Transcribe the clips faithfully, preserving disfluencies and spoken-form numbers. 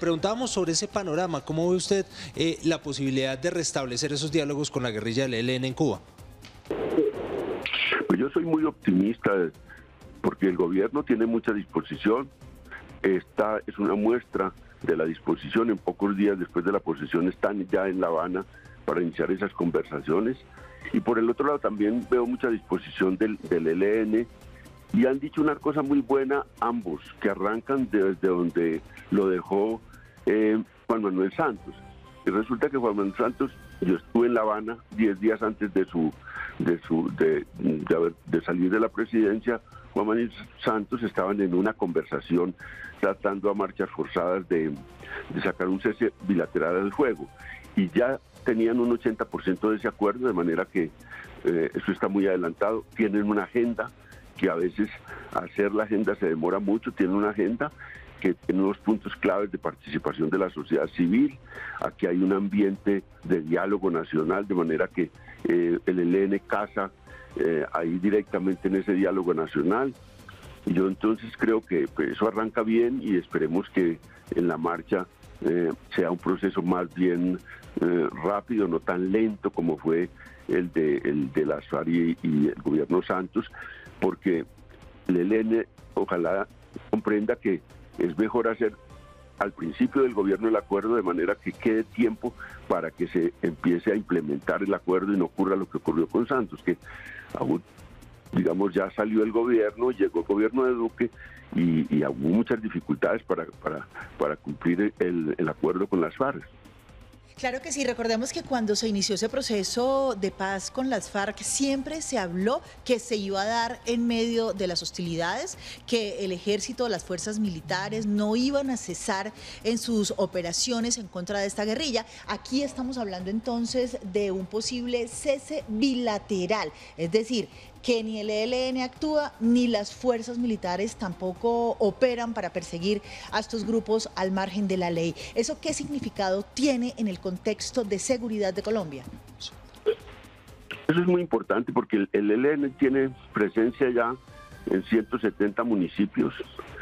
preguntábamos sobre ese panorama. ¿Cómo ve usted eh, la posibilidad de restablecer esos diálogos con la guerrilla del E L N en Cuba? Pues yo soy muy optimista porque el gobierno tiene mucha disposición. Esta es una muestra de la disposición. En pocos días después de la posesión están ya en La Habana para iniciar esas conversaciones. Y por el otro lado también veo mucha disposición del, del E L N, y han dicho una cosa muy buena ambos, que arrancan desde donde lo dejó eh, Juan Manuel Santos. Y resulta que Juan Manuel Santos, yo estuve en La Habana diez días antes de su de su de, de, haber, de salir de la presidencia. Juan Manuel Santos estaban en una conversación tratando a marchas forzadas de, de sacar un cese bilateral al fuego, y ya tenían un ochenta por ciento de ese acuerdo, de manera que eh, eso está muy adelantado. Tienen una agenda que a veces hacer la agenda se demora mucho, tienen una agenda que tiene unos puntos claves de participación de la sociedad civil. Aquí hay un ambiente de diálogo nacional, de manera que eh, el E L N casa eh, ahí directamente en ese diálogo nacional. Y yo entonces creo que pues, eso arranca bien, y esperemos que en la marcha eh, sea un proceso más bien eh, rápido, no tan lento como fue el de, el de las FARC y, y el gobierno Santos, porque el E L N ojalá comprenda que es mejor hacer al principio del gobierno el acuerdo, de manera que quede tiempo para que se empiece a implementar el acuerdo y no ocurra lo que ocurrió con Santos, que aún, digamos, ya salió el gobierno, llegó el gobierno de Duque y, y hubo muchas dificultades para, para, para cumplir el, el acuerdo con las FARC. Claro que sí, recordemos que cuando se inició ese proceso de paz con las FARC siempre se habló que se iba a dar en medio de las hostilidades, que el ejército, las fuerzas militares no iban a cesar en sus operaciones en contra de esta guerrilla. Aquí estamos hablando entonces de un posible cese bilateral, es decir, que ni el E L N actúa ni las fuerzas militares tampoco operan para perseguir a estos grupos al margen de la ley. ¿Eso qué significado tiene en el contexto de seguridad de Colombia? Eso es muy importante porque el, el E L N tiene presencia ya en ciento setenta municipios.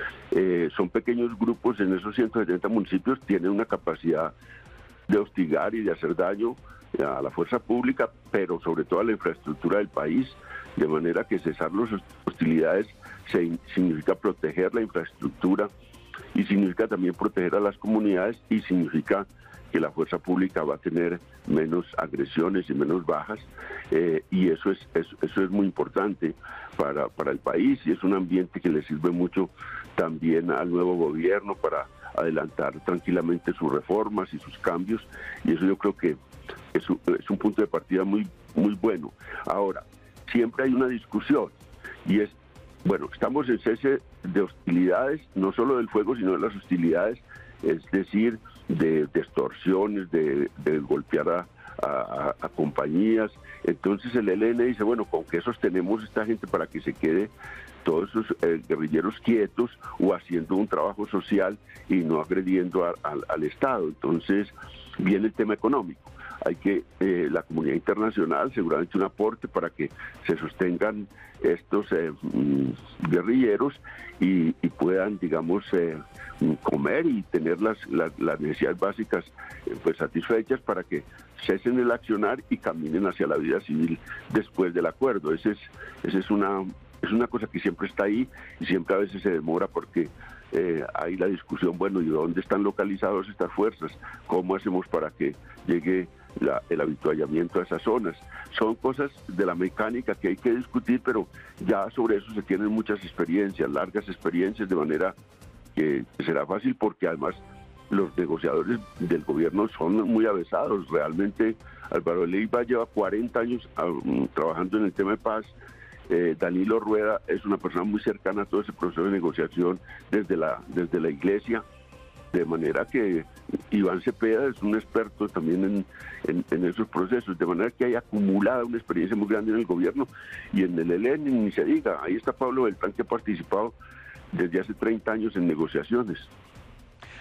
Eh, son pequeños grupos en esos ciento setenta municipios, tienen una capacidad de hostigar y de hacer daño a la fuerza pública, pero sobre todo a la infraestructura del país, de manera que cesar las hostilidades se, significa proteger la infraestructura, y significa también proteger a las comunidades, y significa que la fuerza pública va a tener menos agresiones y menos bajas, eh, y eso es, es, eso es muy importante para, para el país, y es un ambiente que le sirve mucho también al nuevo gobierno para adelantar tranquilamente sus reformas y sus cambios, y eso yo creo que es un, es un punto de partida muy, muy bueno. Ahora, siempre hay una discusión, y es, bueno, estamos en cese de hostilidades, no solo del fuego, sino de las hostilidades, es decir, de, de extorsiones, de, de golpear a, a, a compañías. Entonces el E L N dice, bueno, ¿con qué sostenemos esta gente para que se quede todos esos eh, guerrilleros quietos o haciendo un trabajo social y no agrediendo a, a, al Estado? Entonces viene el tema económico. Hay que, eh, la comunidad internacional, seguramente un aporte para que se sostengan estos eh, guerrilleros y, y puedan, digamos, eh, comer y tener las, las, las necesidades básicas eh, pues satisfechas, para que cesen el accionar y caminen hacia la vida civil después del acuerdo. Ese es, ese es una, es una cosa que siempre está ahí, y siempre a veces se demora porque eh, hay la discusión, bueno, ¿y dónde están localizadas estas fuerzas? ¿Cómo hacemos para que llegue La, el habituallamiento a esas zonas? Son cosas de la mecánica que hay que discutir, pero ya sobre eso se tienen muchas experiencias, largas experiencias, de manera que será fácil, porque además los negociadores del gobierno son muy avesados. Realmente Álvaro Leiva lleva cuarenta años um, trabajando en el tema de paz. Eh, Danilo Rueda es una persona muy cercana a todo ese proceso de negociación desde la, desde la iglesia. De manera que Iván Cepeda es un experto también en, en, en esos procesos, de manera que hay acumulada una experiencia muy grande en el gobierno, y en el E L N ni se diga. Ahí está Pablo Beltrán, que ha participado desde hace treinta años en negociaciones.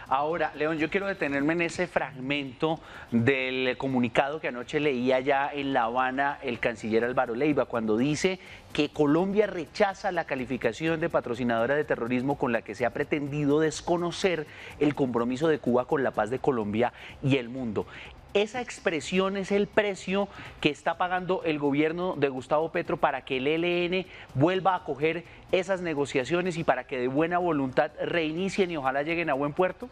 Ahora, León, yo quiero detenerme en ese fragmento del comunicado que anoche leía ya en La Habana el canciller Álvaro Leiva, cuando dice que Colombia rechaza la calificación de patrocinadora de terrorismo con la que se ha pretendido desconocer el compromiso de Cuba con la paz de Colombia y el mundo. Esa expresión es el precio que está pagando el gobierno de Gustavo Petro para que el E L N vuelva a acoger esas negociaciones y para que de buena voluntad reinicien y ojalá lleguen a buen puerto.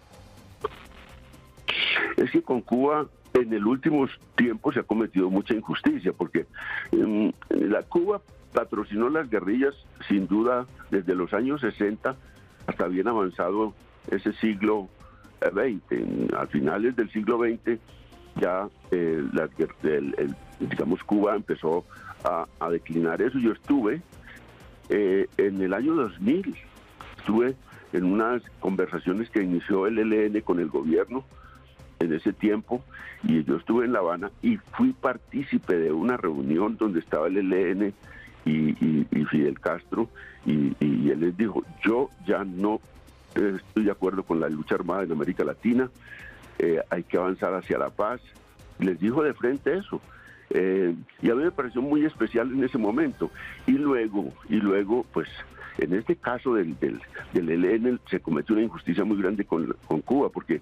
Es que con Cuba en el último tiempo se ha cometido mucha injusticia, porque um, la Cuba patrocinó las guerrillas sin duda desde los años sesenta hasta bien avanzado ese siglo veinte. A finales del siglo veinte ya eh, la, el, el, digamos Cuba empezó a, a declinar eso. Yo estuve eh, en el año dos mil, estuve en unas conversaciones que inició el E L N con el gobierno en ese tiempo, y yo estuve en La Habana y fui partícipe de una reunión donde estaba el E L N y, y, y Fidel Castro, y, y él les dijo: yo ya no estoy de acuerdo con la lucha armada en América Latina, eh, hay que avanzar hacia la paz. Les dijo de frente eso, eh, y a mí me pareció muy especial en ese momento. Y luego, y luego pues en este caso del, del, del E L N se cometió una injusticia muy grande con, con Cuba, porque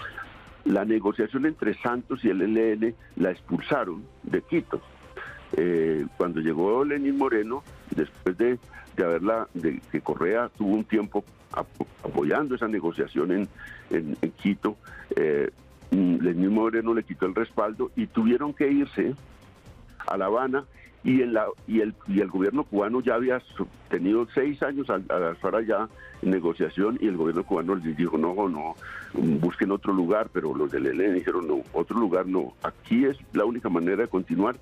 la negociación entre Santos y el E L N la expulsaron de Quito. Eh, cuando llegó Lenín Moreno, después de, de haberla, de que Correa tuvo un tiempo ap apoyando esa negociación en, en, en Quito, eh, Lenín Moreno le quitó el respaldo y tuvieron que irse a La Habana, y, en la, y, el, y el gobierno cubano ya había tenido seis años a, a estar allá en negociación, y el gobierno cubano les dijo: no, no, busquen otro lugar, pero los del E L N dijeron: no, otro lugar no, aquí es la única manera de continuar.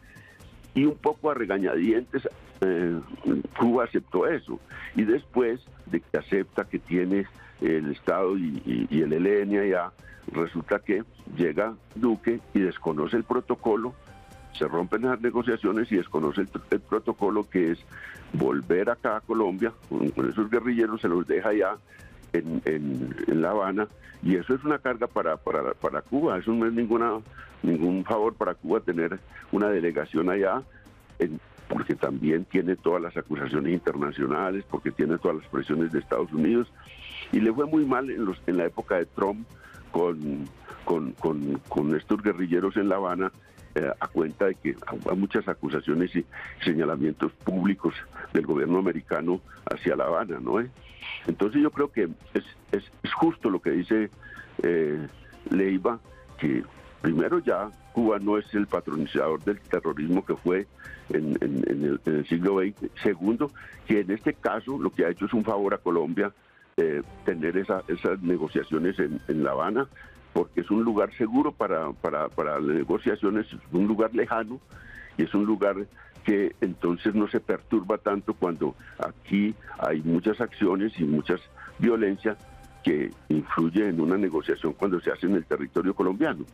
Y un poco a regañadientes eh, Cuba aceptó eso, y después de que acepta que tiene el Estado y, y, y el E L N allá, resulta que llega Duque y desconoce el protocolo, se rompen las negociaciones y desconoce el, el protocolo, que es volver acá a Colombia con, con esos guerrilleros, se los deja allá en, en, en La Habana, y eso es una carga para, para, para Cuba. Eso no es ninguna, ningún favor para Cuba tener una delegación allá, en, porque también tiene todas las acusaciones internacionales, porque tiene todas las presiones de Estados Unidos, y le fue muy mal en, los, en la época de Trump con, con, con, con estos guerrilleros en La Habana, Eh, a cuenta de que hay muchas acusaciones y señalamientos públicos del gobierno americano hacia La Habana, ¿no? ¿Eh? Entonces yo creo que es, es, es justo lo que dice eh, Leiva, que primero ya Cuba no es el patronizador del terrorismo que fue en, en, en, el, en el siglo veinte. Segundo, que en este caso lo que ha hecho es un favor a Colombia, eh, tener esa, esas negociaciones en, en La Habana, porque es un lugar seguro para, para, para las negociaciones, es un lugar lejano, y es un lugar que entonces no se perturba tanto cuando aquí hay muchas acciones y muchas violencias que influyen en una negociación cuando se hace en el territorio colombiano.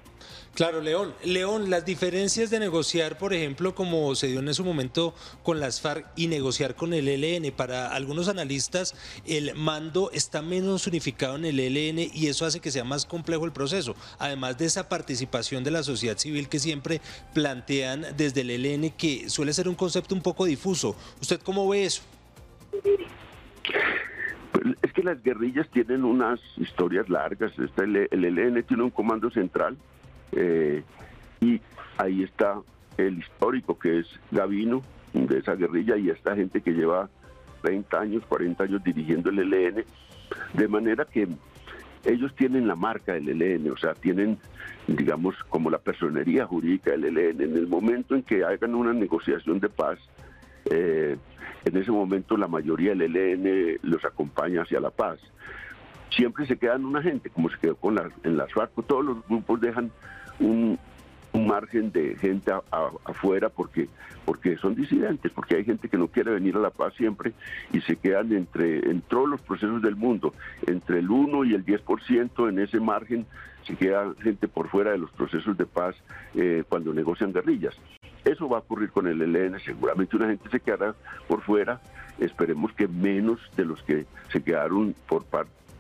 Claro, León. León, las diferencias de negociar, por ejemplo, como se dio en ese momento con las FARC, y negociar con el E L N, para algunos analistas el mando está menos unificado en el E L N y eso hace que sea más complejo el proceso, además de esa participación de la sociedad civil que siempre plantean desde el E L N, que suele ser un concepto un poco difuso. ¿Usted cómo ve eso? Es que las guerrillas tienen unas historias largas. Está el, el E L N tiene un comando central, Eh, y ahí está el histórico, que es Gavino, de esa guerrilla, y esta gente que lleva treinta años, cuarenta años dirigiendo el E L N, de manera que ellos tienen la marca del E L N, o sea, tienen, digamos, como la personería jurídica del E L N. En el momento en que hagan una negociación de paz, eh, en ese momento la mayoría del E L N los acompaña hacia la paz. Siempre se quedan una gente, como se quedó con la, en las FARC. Todos los grupos dejan un, un margen de gente a, a, afuera porque, porque son disidentes, porque hay gente que no quiere venir a la paz siempre, y se quedan entre en todos los procesos del mundo, entre el uno y el diez por ciento en ese margen, se queda gente por fuera de los procesos de paz eh, cuando negocian guerrillas. Eso va a ocurrir con el E L N, seguramente una gente se quedará por fuera, esperemos que menos de los que se quedaron por parte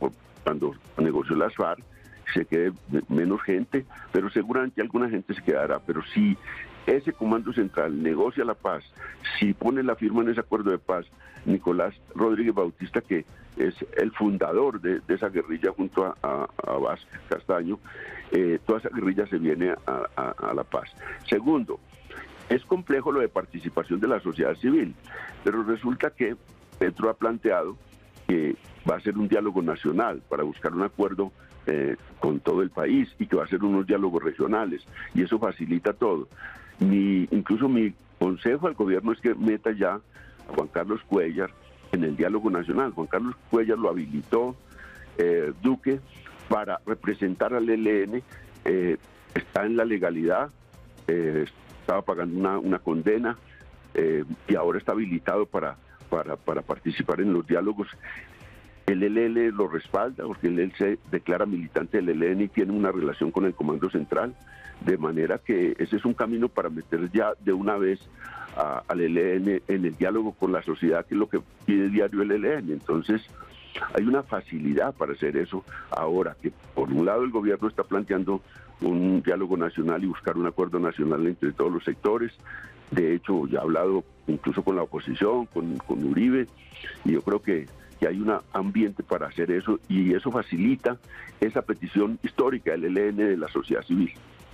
cuando negoció las FARC, se quede menos gente, pero seguramente alguna gente se quedará. Pero si ese Comando Central negocia la paz, si pone la firma en ese acuerdo de paz, Nicolás Rodríguez Bautista, que es el fundador de, de esa guerrilla junto a, a, a Vázquez Castaño, eh, toda esa guerrilla se viene a, a, a la paz. Segundo, es complejo lo de participación de la sociedad civil, pero resulta que Petro ha planteado que va a ser un diálogo nacional para buscar un acuerdo eh, con todo el país y que va a ser unos diálogos regionales, y eso facilita todo. Mi, incluso mi consejo al gobierno es que meta ya a Juan Carlos Cuéllar en el diálogo nacional. Juan Carlos Cuéllar lo habilitó eh, Duque para representar al E L N, eh, está en la legalidad, eh, estaba pagando una, una condena eh, y ahora está habilitado para, para, para participar en los diálogos. El E L N lo respalda porque él se declara militante del E L N y tiene una relación con el Comando Central, de manera que ese es un camino para meter ya de una vez a, al E L N en el diálogo con la sociedad, que es lo que pide diario el E L N. Entonces hay una facilidad para hacer eso ahora, que por un lado el gobierno está planteando un diálogo nacional y buscar un acuerdo nacional entre todos los sectores. De hecho, ya he hablado incluso con la oposición, con, con Uribe, y yo creo que que hay un ambiente para hacer eso, y eso facilita esa petición histórica del E L N de la sociedad civil.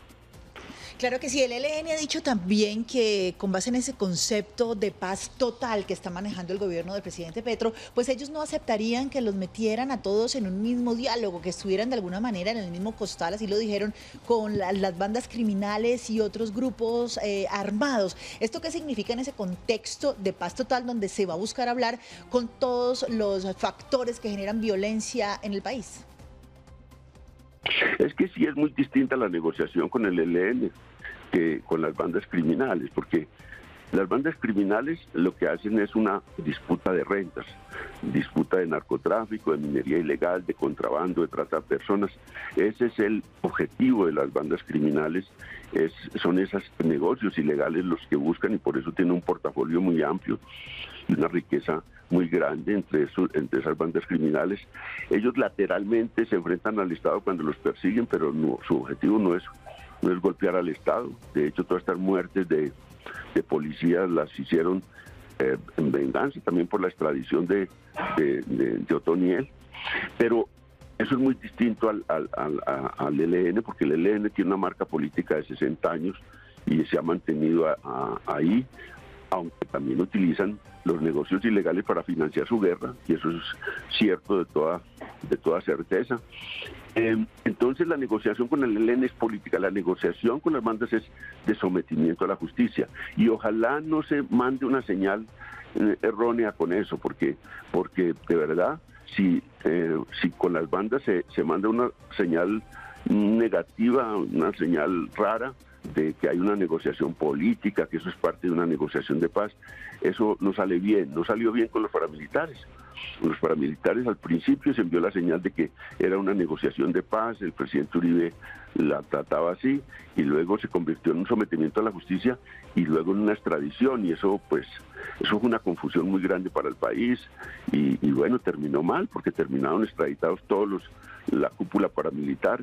Claro que sí, el E L N ha dicho también que con base en ese concepto de paz total que está manejando el gobierno del presidente Petro, pues ellos no aceptarían que los metieran a todos en un mismo diálogo, que estuvieran de alguna manera en el mismo costal, así lo dijeron, con la, las bandas criminales y otros grupos eh, armados. ¿Esto qué significa en ese contexto de paz total donde se va a buscar hablar con todos los factores que generan violencia en el país? Es que sí es muy distinta la negociación con el E L N que con las bandas criminales, porque las bandas criminales lo que hacen es una disputa de rentas, disputa de narcotráfico, de minería ilegal, de contrabando, de trata de personas. Ese es el objetivo de las bandas criminales, es, son esos negocios ilegales los que buscan, y por eso tienen un portafolio muy amplio y una riqueza muy grande entre, eso, entre esas bandas criminales. Ellos lateralmente se enfrentan al Estado cuando los persiguen, pero no, su objetivo no es, no es golpear al Estado. De hecho, todas estas muertes de, de policías las hicieron eh, en venganza, también por la extradición de, de, de, de Otoniel. Pero eso es muy distinto al, al, al, al E L N, porque el E L N tiene una marca política de sesenta años y se ha mantenido a, a, ahí, aunque también utilizan los negocios ilegales para financiar su guerra, y eso es cierto de toda, de toda certeza. Eh, entonces la negociación con el E L N es política, la negociación con las bandas es de sometimiento a la justicia, y ojalá no se mande una señal eh, errónea con eso, porque, porque de verdad, si, eh, si con las bandas se, se manda una señal negativa, una señal rara, de que hay una negociación política, que eso es parte de una negociación de paz, eso no sale bien, no salió bien con los paramilitares. Con los paramilitares al principio se envió la señal de que era una negociación de paz, el presidente Uribe la trataba así, y luego se convirtió en un sometimiento a la justicia y luego en una extradición, y eso pues eso fue una confusión muy grande para el país, y, y bueno, terminó mal, porque terminaron extraditados todos los, la cúpula paramilitar.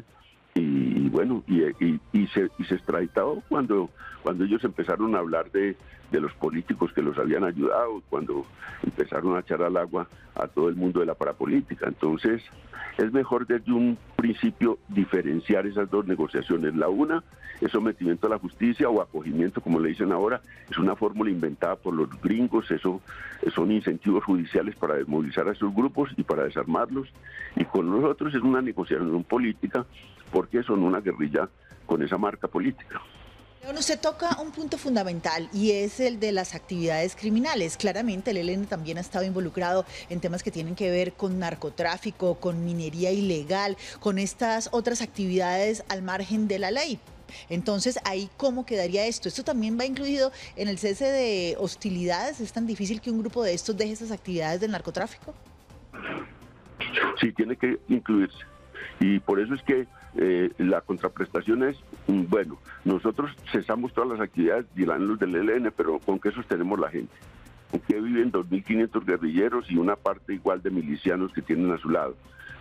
Y bueno, y, y, y, se, y se extraditó cuando, cuando ellos empezaron a hablar de, de los políticos que los habían ayudado, cuando empezaron a echar al agua a todo el mundo de la parapolítica. Entonces, es mejor desde un principio diferenciar esas dos negociaciones. La una es sometimiento a la justicia o acogimiento, como le dicen ahora, es una fórmula inventada por los gringos, eso son incentivos judiciales para desmovilizar a esos grupos y para desarmarlos. Y con nosotros es una negociación política, porque son una guerrilla con esa marca política. Bueno, usted toca un punto fundamental, y es el de las actividades criminales. Claramente el E L N también ha estado involucrado en temas que tienen que ver con narcotráfico, con minería ilegal, con estas otras actividades al margen de la ley. Entonces, ¿ahí cómo quedaría esto? ¿Esto también va incluido en el cese de hostilidades? ¿Es tan difícil que un grupo de estos deje esas actividades del narcotráfico? Sí, tiene que incluirse. Y por eso es que eh, la contraprestación es, bueno, nosotros cesamos todas las actividades, dirán los del E L N, pero ¿con qué sostenemos la gente? ¿Con qué viven dos mil quinientos guerrilleros y una parte igual de milicianos que tienen a su lado?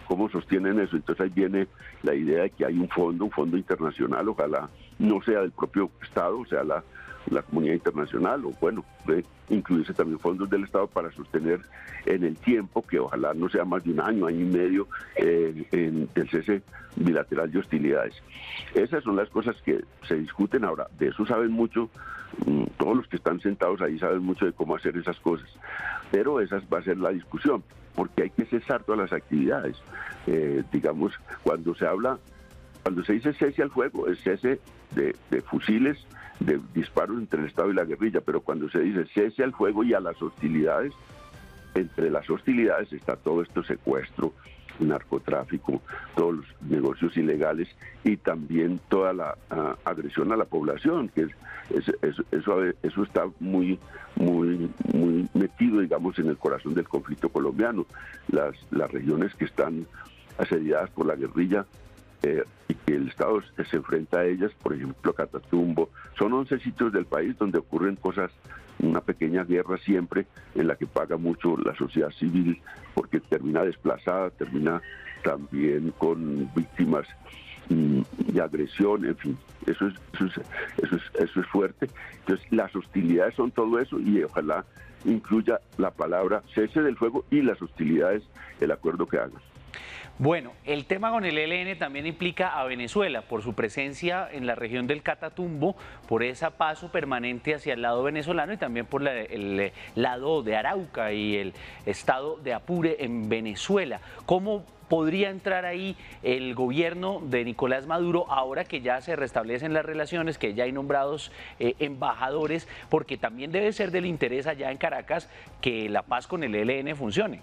cómo sostienen eso. Entonces ahí viene la idea de que hay un fondo, un fondo internacional, ojalá no sea del propio Estado, o sea, la, la comunidad internacional, o bueno, puede incluirse también fondos del Estado para sostener en el tiempo, que ojalá no sea más de un año, año y medio, eh, en el cese bilateral de hostilidades. Esas son las cosas que se discuten ahora. De eso saben mucho, todos los que están sentados ahí saben mucho de cómo hacer esas cosas, pero esa va a ser la discusión, porque hay que cesar todas las actividades. Eh, digamos, cuando se habla, cuando se dice cese al fuego, es cese de, de fusiles, de disparos entre el Estado y la guerrilla, pero cuando se dice cese al fuego y a las hostilidades, entre las hostilidades está todo esto: secuestro, narcotráfico, todos los negocios ilegales y también toda la uh, agresión a la población, que es, es, es, eso, eso está muy, muy, muy metido, digamos, en el corazón del conflicto colombiano. Las, las regiones que están asediadas por la guerrilla eh, y que el Estado se enfrenta a ellas, por ejemplo Catatumbo, son once sitios del país donde ocurren cosas, una pequeña guerra siempre en la que paga mucho la sociedad civil, porque termina desplazada, termina también con víctimas mm, de agresión, en fin, eso es, eso, es, eso, es, eso es fuerte. Entonces las hostilidades son todo eso, y ojalá incluya la palabra cese del fuego y las hostilidades, el acuerdo que hagan. Bueno, el tema con el E L N también implica a Venezuela por su presencia en la región del Catatumbo, por ese paso permanente hacia el lado venezolano y también por la, el lado de Arauca y el estado de Apure en Venezuela. ¿Cómo podría entrar ahí el gobierno de Nicolás Maduro ahora que ya se restablecen las relaciones, que ya hay nombrados eh, embajadores? Porque también debe ser del interés allá en Caracas que la paz con el E L N funcione.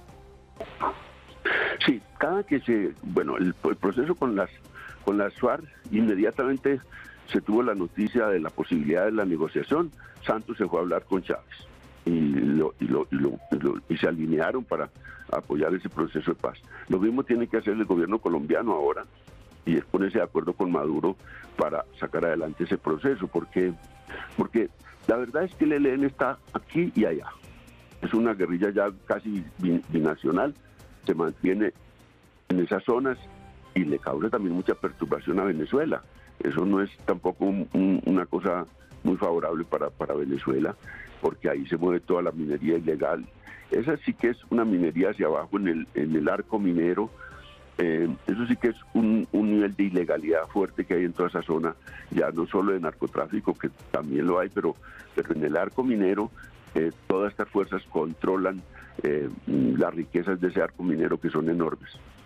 Sí, cada que se, bueno, el, el proceso con las con las FARC, inmediatamente se tuvo la noticia de la posibilidad de la negociación. Santos se fue a hablar con Chávez y, lo, y, lo, y, lo, y, lo, y se alinearon para apoyar ese proceso de paz. Lo mismo tiene que hacer el gobierno colombiano ahora, y es ponerse de acuerdo con Maduro para sacar adelante ese proceso, porque, porque la verdad es que el E L N está aquí y allá. Es una guerrilla ya casi binacional, se mantiene en esas zonas y le causa también mucha perturbación a Venezuela. Eso no es tampoco un, un, una cosa muy favorable para, para Venezuela, porque ahí se mueve toda la minería ilegal. Esa sí que es una minería hacia abajo en el, en el arco minero. Eh, eso sí que es un, un nivel de ilegalidad fuerte que hay en toda esa zona, ya no solo de narcotráfico, que también lo hay, pero, pero en el arco minero eh, todas estas fuerzas controlan Eh, las riquezas de ese arco minero, que son enormes.